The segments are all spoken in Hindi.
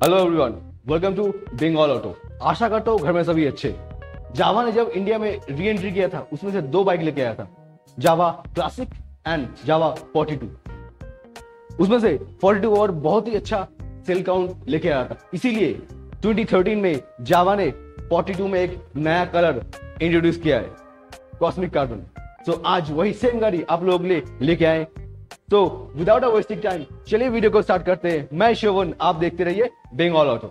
Hello everyone, welcome to Bengal auto. आशा करता हूँ घर में सभी अच्छे। जावा ने जब इंडिया में री एंट्री किया था उसमें से दो बाइक लेके आया था, जावा क्लासिक एंड जावा 42। उसमें से 42 और बहुत ही अच्छा सेल काउंट लेके आया था, इसीलिए 2013 में जावा ने 42 में एक नया कलर इंट्रोड्यूस किया है, कॉस्मिक कार्बन। तो आज वही सेम गाड़ी आप लोग लेके आए। तो विदाउट अ वेस्टिंग टाइम चलिए वीडियो को स्टार्ट करते हैं। मैं शोभन, आप देखते रहिए बंगाल ऑटो।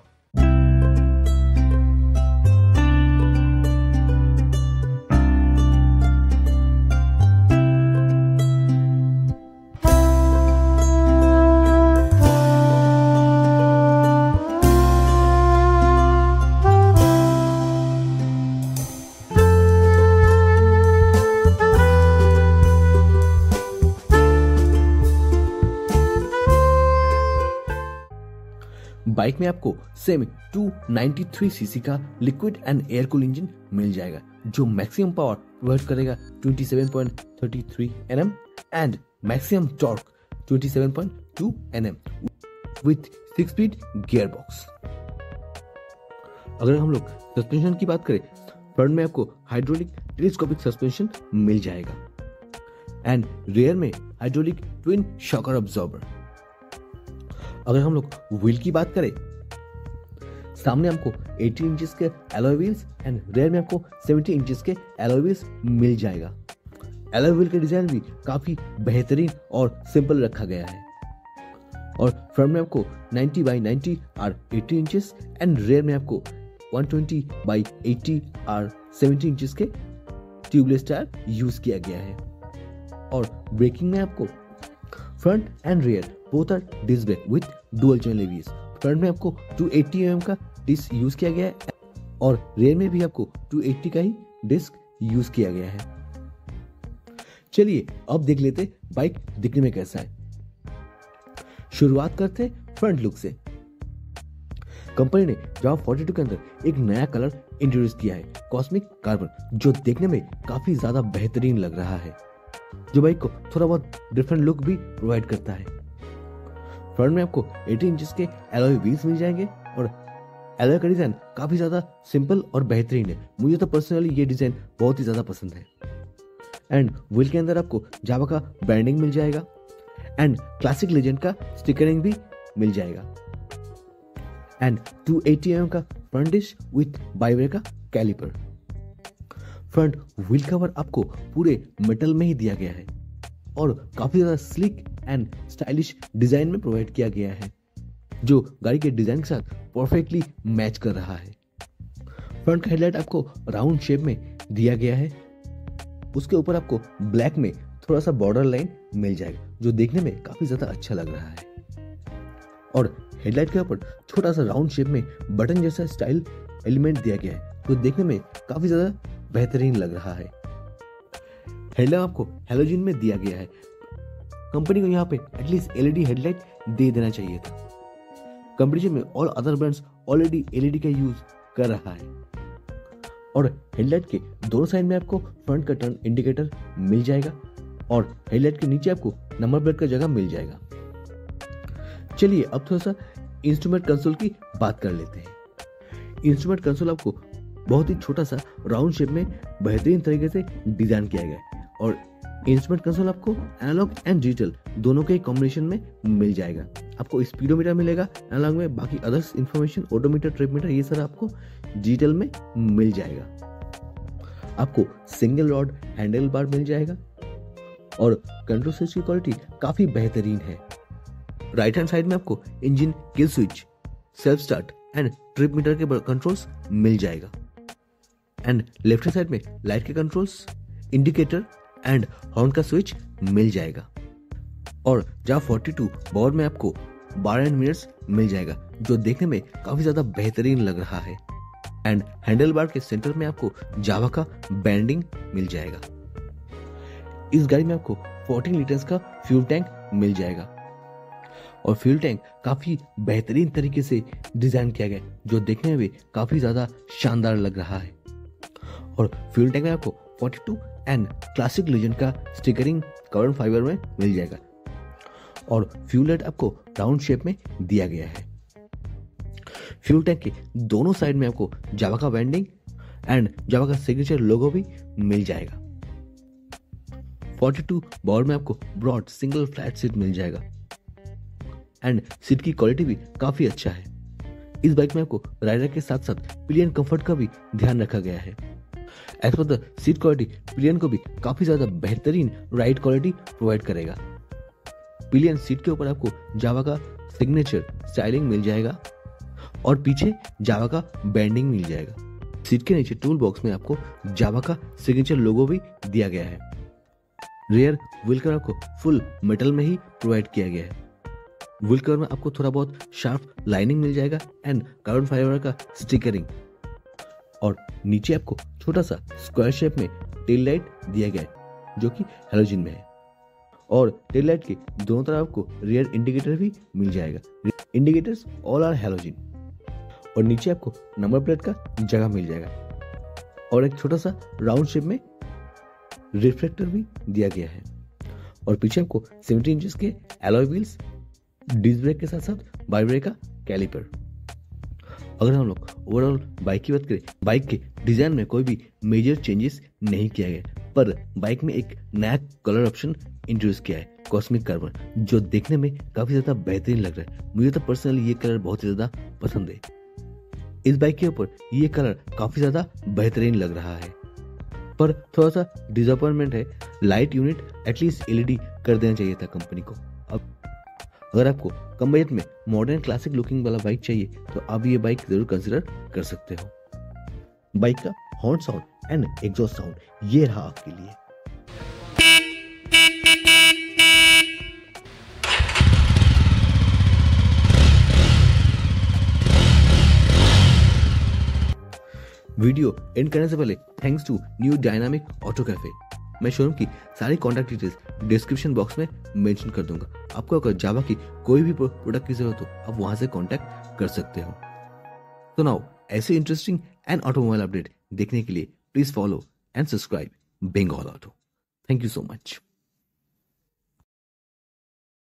बाइक में आपको सेम 293 सीसी का liquid and air cool engine मिल जाएगा जो मैक्सिमम पावर प्रोवाइड करेगा 27.33 Nm and maximum torque 27.2 Nm with 6 speed gear box. अगर हम लोग सस्पेंशन की बात करें, फ्रंट में आपको हाइड्रोलिक टेलीस्कोपिक सस्पेंशन मिल जाएगा एंड रियर में हाइड्रोलिक ट्विन शॉकर अब्जॉर्बर। अगर हम लोग व्हील की बात करें, सामने हमको 18 इंचेस के एलॉय व्हील्स एंड रेयर में आपको 70 इंचेस के एलॉय व्हील्स मिल जाएगा। एलॉय व्हील का डिजाइन भी काफी बेहतरीन और सिंपल रखा गया है और फ्रंट में आपको 90 by 90 R 80 inches and rear में आपको 120 बाई 80 आर 70 इंचेस के ट्यूबलेस टायर यूज किया गया है। और ब्रेकिंग में आपको front and rear both are disc brake with dual channel ABS. Front में आपको 280 mm का डिस्क यूज किया गया है और रेयर में भी आपको 280 का ही डिस्क यूज किया गया है। चलिए अब देख लेते बाइक दिखने में कैसा है। शुरुआत करते फ्रंट लुक से। कंपनी ने जावा 42 के अंदर एक नया कलर इंट्रोड्यूस किया है, कॉस्मिक कार्बन, जो देखने में काफी ज्यादा बेहतरीन लग रहा है, जो बाइक को थोड़ा बहुत डिफरेंट लुक भी प्रोवाइड करता है। फ्रंट में आपको 18 इंचेस के एलॉय व्हील्स मिल जाएंगे और एलॉय का डिजाइन काफी ज्यादा सिंपल और बेहतरीन है। मुझे तो पर्सनली ये डिजाइन बहुत ही ज्यादा पसंद है। एंड व्हील के अंदर आपको जावा का ब्रांडिंग मिल जाएगा एंड क्लासिक लेजेंड का स्टिकरिंग भी मिल जाएगा एंड 280 mm का फ्रंट डिस्क विथ बाइवेयर का कैलिपर। फ्रंट व्हील कवर आपको पूरे मेटल में ही दिया गया है और काफी ज्यादा स्लिक एंड स्टाइलिश डिजाइन में प्रोवाइड किया गया है, जो गाड़ी के डिजाइन के साथ परफेक्टली मैच कर रहा है। फ्रंट का हेडलाइट आपको राउंड शेप में दिया गया है, उसके ऊपर आपको ब्लैक में थोड़ा सा बॉर्डर लाइन मिल जाएगा जो देखने में काफी ज्यादा अच्छा लग रहा है। और हेडलाइट के ऊपर छोटा सा राउंड शेप में बटन जैसा स्टाइल एलिमेंट दिया गया है जो देखने में काफी ज्यादा बेहतरीन लग रहा है। हेडलाइट आपको हैलोजन में दिया गया है। कंपनी को यहाँ पे एटलीस्ट एलईडी हेडलाइट दे देना चाहिए था। कंपटीशन में all other brands already LED का यूज कर रहा है। और हेडलाइट के दोनों साइड में आपको फ्रंट का टर्न इंडिकेटर मिल जाएगा और हेडलाइट के नीचे आपको नंबर प्लेट का जगह मिल जाएगा। चलिए अब थोड़ा सा इंस्ट्रूमेंट कंसोल की बात कर लेते हैं। इंस्ट्रूमेंट कंसोल आपको बहुत ही छोटा सा राउंड शेप में बेहतरीन तरीके से डिजाइन किया गया है और इंस्ट्रूमेंट कंसोल आपको एनालॉग एंड डिजिटल दोनों के कॉम्बिनेशन में मिल जाएगा। आपको स्पीडोमीटर मिलेगा एनालॉग में, बाकी others information odometer, trip meter, ये सारा आपको डिजिटल में मिल जाएगा। आपको सिंगल रॉड हैंडल बार मिल जाएगा और कंट्रोल स्विच की क्वालिटी काफी बेहतरीन है। राइट हैंड साइड में आपको engine kill switch, self start and trip meter के कंट्रोल्स मिल जाएगा एंड लेफ्ट हैंड साइड में लाइट के कंट्रोल्स, इंडिकेटर एंड हॉर्न का स्विच मिल जाएगा। और जावा 42 बोर्ड में आपको बार एंड मिरर्स मिल जाएगा जो देखने में काफी ज्यादा बेहतरीन लग रहा है एंड हैंडल बार के सेंटर में आपको जावा का बैंडिंग मिल जाएगा। इस गाड़ी में आपको 14 लीटर्स का फ्यूल टैंक मिल जाएगा और फ्यूल टैंक काफी बेहतरीन तरीके से डिजाइन किया गया जो देखने में भी काफी ज्यादा शानदार लग रहा है। और फ्यूल टैंक में आपको 42 एंड क्लासिक लेजेंड का स्टिकरिंग कार्बन फाइबर में मिल जाएगा और फ्यूल लाइट आपको राउंड शेप में दिया गया है। फ्यूल टैंक के दोनों साइड में आपको जावा का ब्रांडिंग एंड जावा का सिग्नेचर लोगो भी मिल जाएगा। 42 बॉर में आपको ब्रॉड सिंगल फ्लैट सीट मिल जाएगा एंड सीट की क्वालिटी भी काफी अच्छा है। इस बाइक में आपको राइडर के साथ साथ पिलियन कंफर्ट का भी ध्यान रखा गया है। As per the seat quality pillion को भी काफी ज्यादा बेहतरीन राइड क्वालिटी प्रोवाइड करेगा। पिलियन सीट के ऊपर आपको जावा का सिग्नेचर स्टाइलिंग मिल जाएगा और पीछे जावा का बैंडिंग मिल जाएगा। सीट के नीचे टूल बॉक्स में आपको जावा का सिग्नेचर लोगो भी दिया गया है। रियर व्हील कवर आपको फुल मेटल में ही प्रोवाइड किया गया है। व्हील कवर में आपको थोड़ा बहुत शार्प लाइनिंग मिल जाएगा एंड कार्बन फाइबर का स्टिकरिंग और नीचे आपको छोटा सा स्क्वायर शेप में टेल लाइट दिया गया है जो कि हैलोजन में है और टेल लाइट के दोनों तरफ आपको रियर इंडिकेटर भी मिल जाएगा। इंडिकेटर्स ऑल आर हैलोजन और नीचे आपको नंबर प्लेट का जगह मिल जाएगा और एक छोटा सा राउंड शेप में रिफ्लेक्टर भी दिया गया है और पीछे आपको 17 इंचेस के एलॉय व्हील्स, डिस्क ब्रेक के साथ साथ बाई ब्रेक का कैलिपर। अगर हम लोग ओवरऑल बाइक की बात करें, बाइक के डिजाइन में कोई भी मेजर चेंजेस नहीं किया गया, पर बाइक में एक नया कलर ऑप्शन इंट्रोड्यूस किया है, कॉस्मिक कार्बन, जो देखने में काफी ज्यादा बेहतरीन लग रहा है। मुझे तो पर्सनली ये कलर बहुत ही ज्यादा पसंद है। इस बाइक के ऊपर ये कलर काफी ज्यादा बेहतरीन लग रहा है, पर थोड़ा सा डिसअपॉइंटमेंट है, लाइट यूनिट एटलीस्ट एलईडी कर देना चाहिए था कंपनी को। अब अगर आपको कम बजट में मॉडर्न क्लासिक लुकिंग वाला बाइक चाहिए तो आप ये बाइक जरूर कंसिडर कर सकते हो। बाइक का horn sound and exhaust sound ये रहा आपके लिए। वीडियो एंड करने से पहले thanks to new dynamic auto cafe. मैं शोरूम की सारी कॉन्टैक्ट डिटेल्स डिस्क्रिप्शन बॉक्स में मेंशन कर दूंगा। आपको अगर जावा की कोई भी प्रोडक्ट की जरूरत हो आप वहां से कॉन्टैक्ट कर सकते हो। तो नाउ ऐसे इंटरेस्टिंग एंड ऑटोमोबाइल अपडेट देखने के लिए please follow and subscribe Bengal auto. Thank you so much.